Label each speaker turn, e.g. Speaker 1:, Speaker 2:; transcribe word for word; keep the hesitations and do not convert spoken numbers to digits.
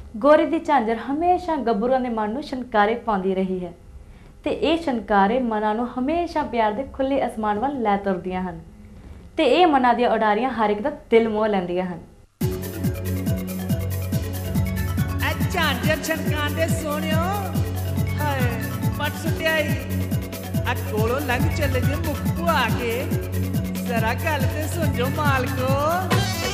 Speaker 1: ਗੋਰੀ ਦੀ ਝਾਂਜਰ ਹਮੇਸ਼ਾ ਗੱਭਰੂਆਂ ਦੇ ਮਨ ਨੂੰ ਛਨਕਾਰੇ ਪਾਉਂਦੀ ਰਹੀ ਹੈ ਤੇ ਇਹ ਛਨਕਾਰੇ ਮਨਾਂ ਨੂੰ ਹਮੇਸ਼ਾ ਪਿਆਰ ਦੇ ਖੁੱਲੇ ਅਸਮਾਨ ਵੱਲ ਲੈ ਤੁਰਦੀਆਂ ਹਨ ਤੇ ਇਹ ਮਨਾਂ ਦੀਆਂ ਉਡਾਰੀਆਂ ਹਰ ਇੱਕ ਦਾ ਦਿਲ ਮੋਹ ਲੈਂਦੀਆਂ ਹਨ।
Speaker 2: ਝਾਂਜਰ ਛਨਕਾਉਂਦੇ ਸੋਹਣਿਓ ਹਾਏ ਪਟ ਸੁੱਟਿਆਈ ਆ ਕੋਲੋਂ ਲੰਘ ਚੱਲੇ ਜੇ ਮੁੱਖ ਭੁਆ ਕੇ ਜ਼ਰਾ ਗੱਲ ਤੇ ਸੁਣ ਜੋ ਮਾਲਕੋ।